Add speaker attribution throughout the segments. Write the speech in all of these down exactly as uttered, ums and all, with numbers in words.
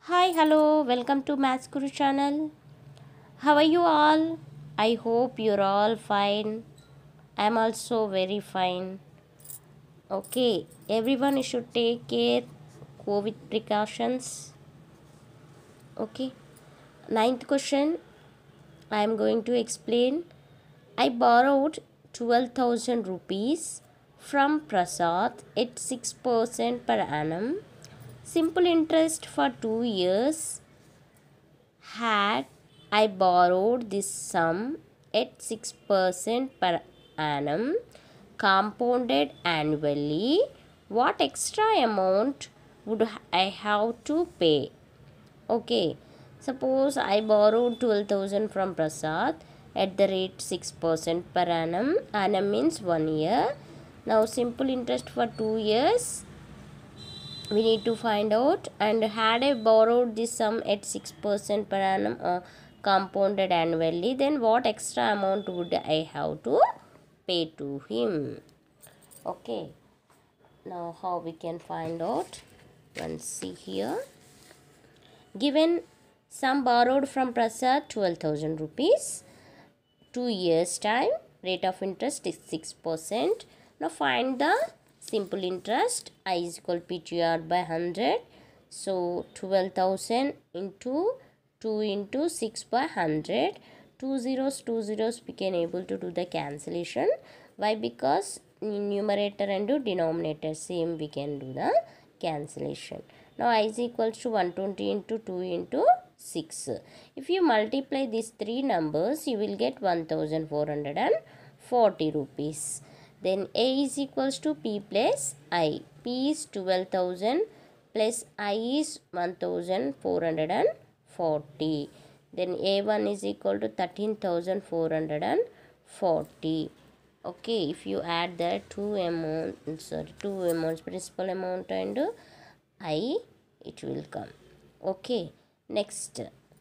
Speaker 1: Hi, hello, welcome to Maths Guru channel. How are you all? I hope you're all fine. I'm also very fine. Okay, everyone should take care COVID precautions. Okay, ninth question I am going to explain. I borrowed twelve thousand rupees from Prasad at six percent per annum. Simple interest for two years. Had I borrowed this sum at six percent per annum, compounded annually, what extra amount would I have to pay? Okay, suppose I borrowed twelve thousand from Prasad at the rate six percent per annum. Annum means one year. Now, simple interest for two years we need to find out. And had I borrowed this sum at six percent per annum uh, compounded annually, then what extra amount would I have to pay to him? Okay, now how we can find out? Once see here, given sum borrowed from Prasad twelve thousand rupees, two years time, rate of interest is six percent. Now find the simple interest. I is equal P T R by one hundred. So twelve thousand into two into six by one hundred. Two zeros, two zeros we can able to do the cancellation. Why? Because in numerator and denominator same we can do the cancellation. Now I is equals to one hundred twenty into two into six. If you multiply these three numbers, you will get one thousand four hundred forty rupees. Then A is equals to P plus I. P is twelve thousand plus I is one thousand four hundred forty. Then A one is equal to thirteen thousand four hundred forty. Okay, if you add the two amounts, sorry, two amounts, principal amount and I, it will come. Okay, next,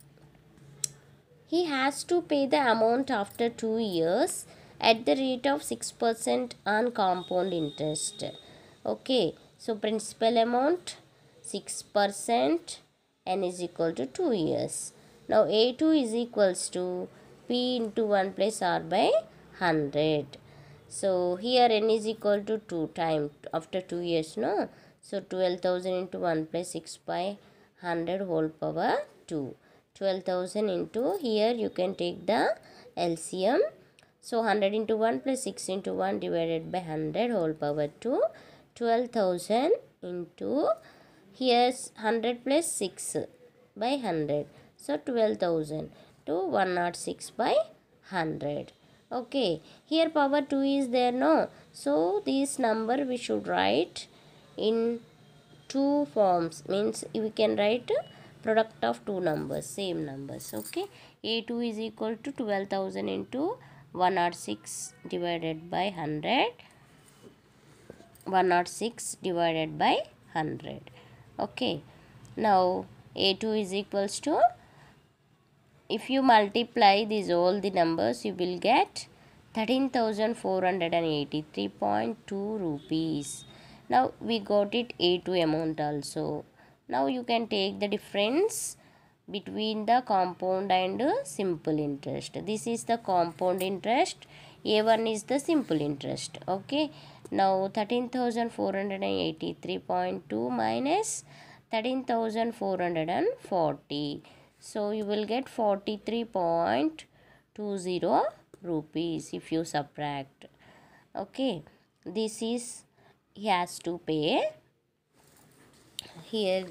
Speaker 1: he has to pay the amount after two years at the rate of six percent on compound interest. Okay, so principal amount six percent, n is equal to two years. Now A two is equals to P into one plus R by one hundred. So here n is equal to two times after two years, no? So twelve thousand into one plus six by one hundred whole power two. twelve thousand into, here you can take the L C M. So one hundred into one plus six into one divided by one hundred whole power two. twelve thousand into, here's one hundred plus six by one hundred. So twelve thousand to one hundred six by one hundred. Okay, here power two is there, no? So this number we should write in two forms, means we can write product of two numbers, same numbers. Okay, A two is equal to twelve thousand into one hundred six divided by one hundred, one hundred six divided by one hundred. Okay, now A two is equals to, if you multiply these all the numbers, you will get thirteen thousand four hundred eighty-three point two rupees. Now we got it A two amount also. Now you can take the difference between the compound and simple interest. This is the compound interest, A one is the simple interest. Okay, now thirteen thousand four hundred eighty-three point two minus thirteen thousand four hundred forty. So you will get forty-three point two zero rupees if you subtract. Okay, this is he has to pay. Here,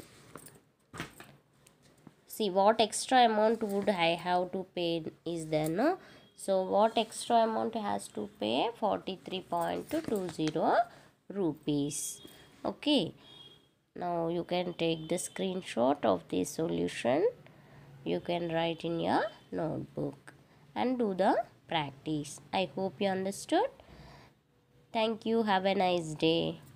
Speaker 1: see what extra amount would I have to pay is there, no? So what extra amount has to pay? forty-three point two zero rupees. Okay, now you can take the screenshot of this solution. You can write in your notebook and do the practice. I hope you understood. Thank you. Have a nice day.